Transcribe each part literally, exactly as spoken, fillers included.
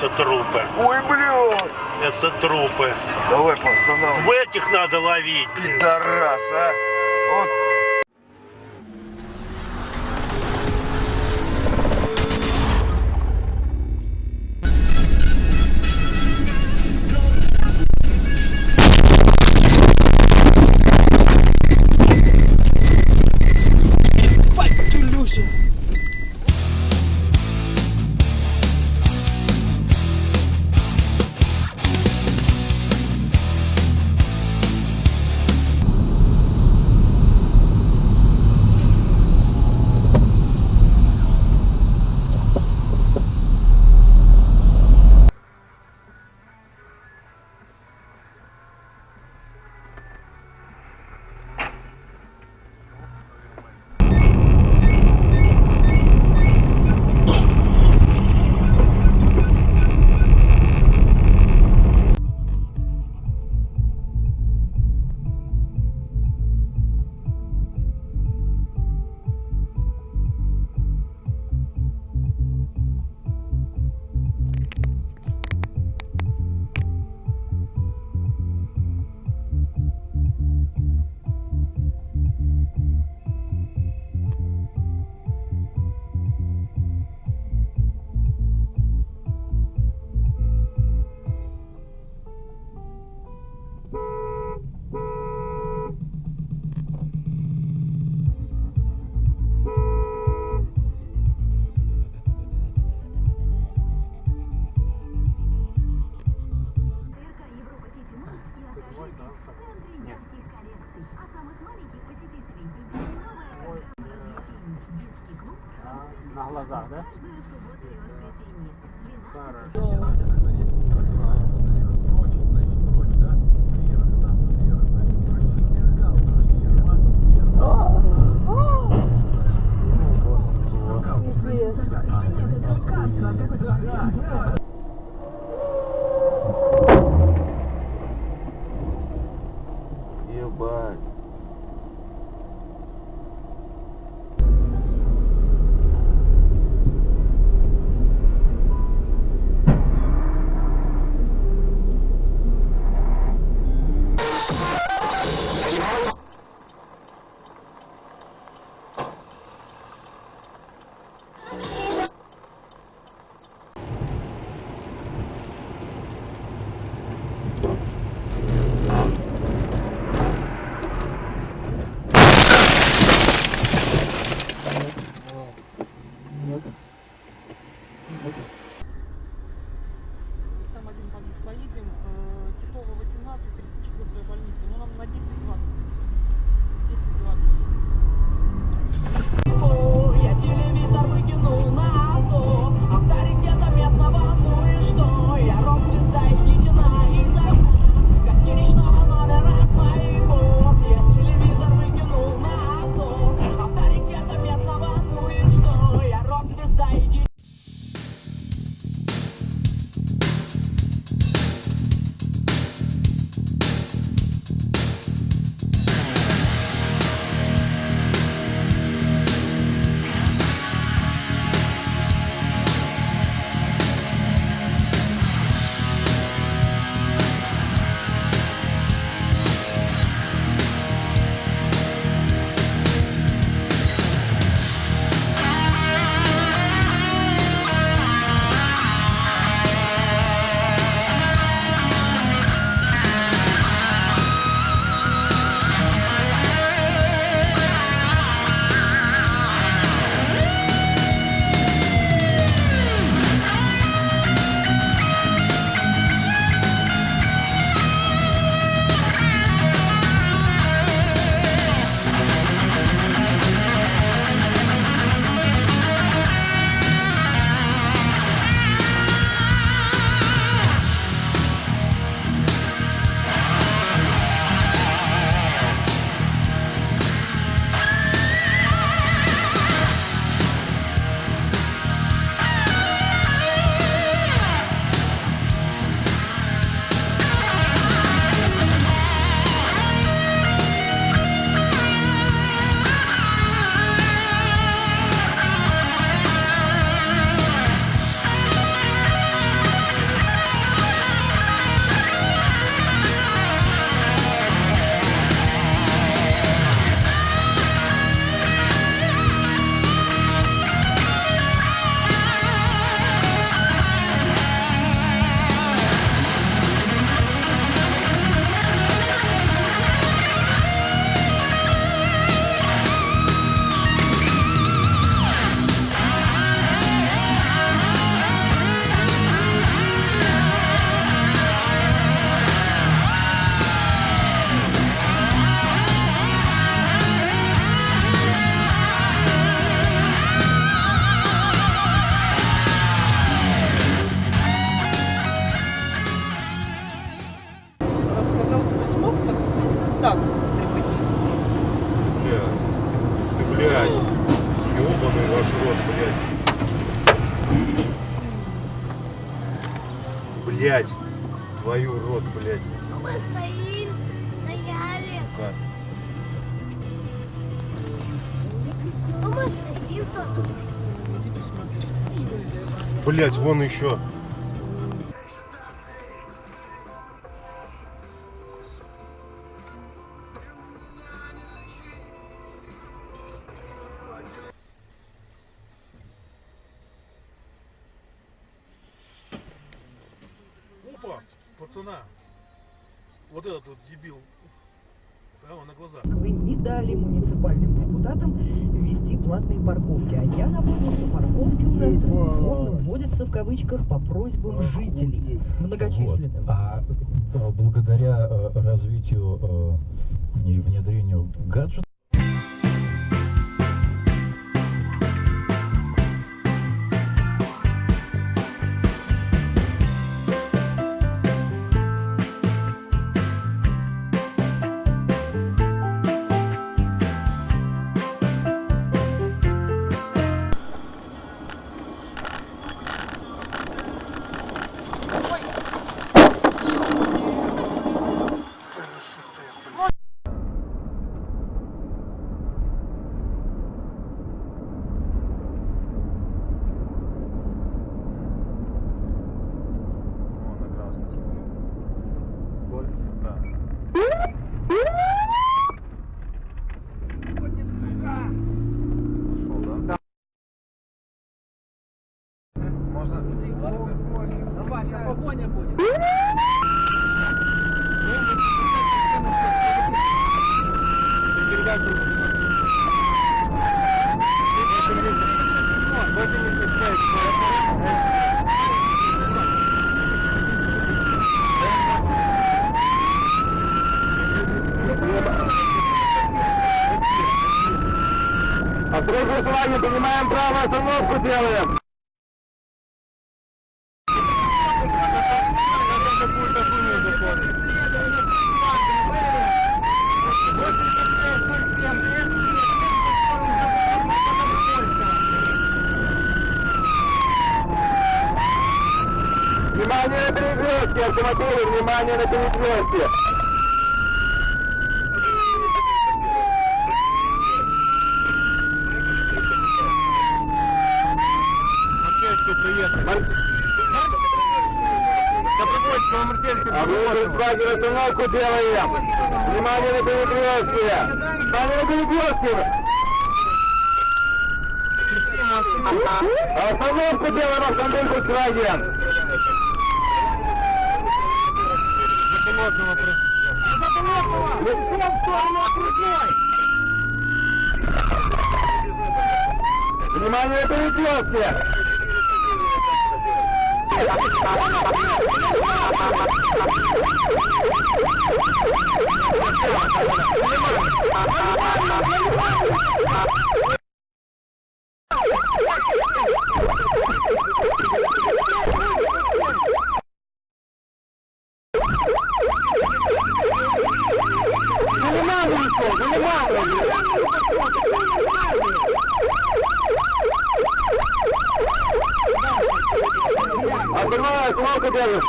валяются трупы. Ой, блядь! Это трупы. Давай постановим. В этих надо ловить. Пидорас, а! Вот. На глазах, да? Ебать. сказал, ты не смог так, так преподнести? Бля, ты, блядь, ёбаный ваш рот, блядь. Блядь, твою рот, блядь. Мы стоим, стояли. Сука. Ну мы стоим тут. Иди посмотри, там что есть. Блядь, вон еще. Опа, пацана. Вот этот вот дебил. Прямо на глазах. Вы не дали муниципальным депутатам ввести платные парковки. А я напомню, что парковки у нас традиционно вводятся в кавычках по просьбам жителей. Многочисленным. Вот. А э, благодаря э, развитию э, и внедрению гаджетов Давай, сейчас погоня будет. Осторожно, с вами, принимаем право, остановку делаем. Внимание на перекрестке, автомобили, внимание на перекрестке. А мы Volkswagen остановку делаем. Внимание на перекрестке. Внимание на перекрестке. Остановку делаем, автомобиль Volkswagen. Внимание на перекрестке. Остальное, остановку делаем.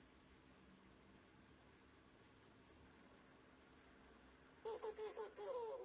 Thank you.